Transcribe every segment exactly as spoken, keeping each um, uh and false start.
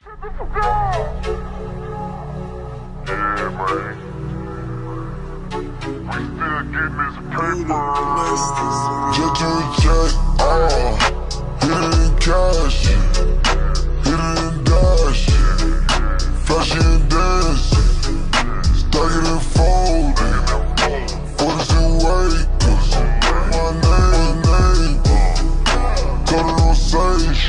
Yeah, man. We still getting this paper. Just to check, uh, hit it in cash, hit it in dash, flashy and dance, stack it and fold it, forties and Wakers, my name, name, told it on sage,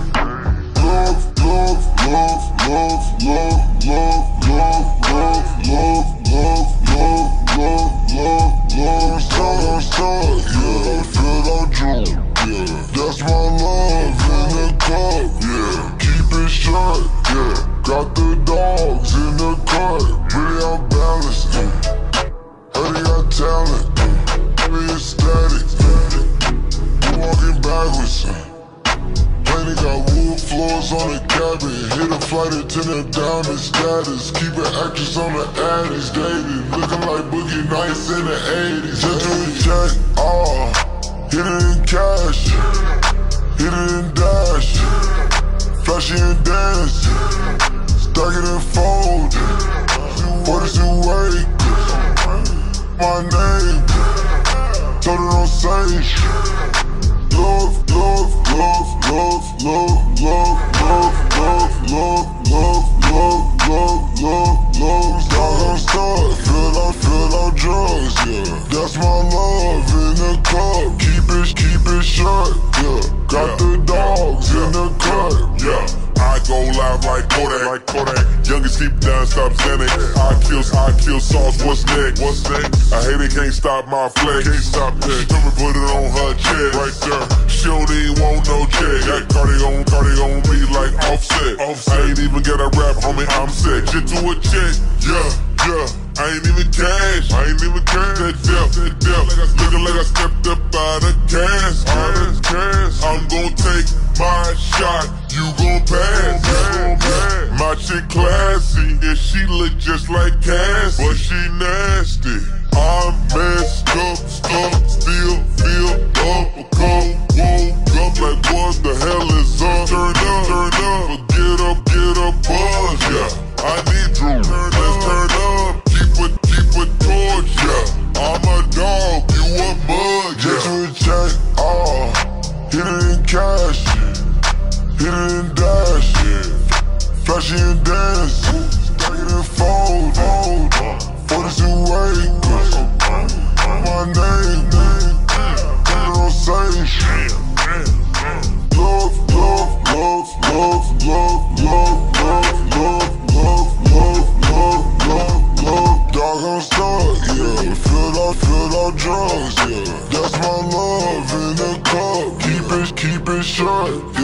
love, love, love, love, love, love, love, love, love, love, love, love, love, love, start, start, yeah, feel out June, yeah, that's my love in the cup, yeah, keep it short, yeah, got the dogs in the cut, really out balanced, mm. Heady got talent, mm. Really ecstatic, mm. Walking backwards, mm. Planet got wood floors on the cabin, hit a flight attendant down in status, keep an actress on the addies, dated, looking like Boogie Nights in the eighties, just do a check, ah, hit it in cash, hit it in dash, flashy and dance, stack it and fold it, forties and Wakers, my name, told it on sage, love, love, love, love, love, love, love, love, love, love, love, love, love, love, dog on start, fill out, fill out drugs, yeah, that's my love in the cup, keep it, keep it short, yeah, got the dogs in the cut, yeah. I go live like Kodak, like Kodak. Youngest keep down, stop Xanax. I kill, I kill sauce. What's next? What's next? I hate it, can't stop my flex. Can't stop that. She me put it on her chest, right there. She don't even want no check. Got Cardi on, Cardi on me like Offset. Offset. I ain't even get a rap, homie. I'm set. Shit to a check, yeah, yeah. I ain't even cash, I ain't even cash. That depth, that depth. Looking like I stepped up out of cash, out of cash. I'm gon' take my shot, you gon' pass. My chick classy, yeah, she look just like Cass, but she nasty. I'm messed up, stuck, still feel up. A cold, woke up like what the hell is up? Turn up, turn up, but get up, get up, buzz, yeah. I need Drew, let's turn up. Keep it, keep it torch, yeah. I'm a dog, you a mug, yeah. Just to a check, ah, hit it in cash, hit it in dash, flashy and dance, stack it and fold, fold, forties and Wakers, my name, put it on sage, love, love, love, love, love, love, love, love, love, love, love, love, love, dog on start, yeah, fill out, fill out drugs, yeah, that's my love in the cup, keep it, keep it short.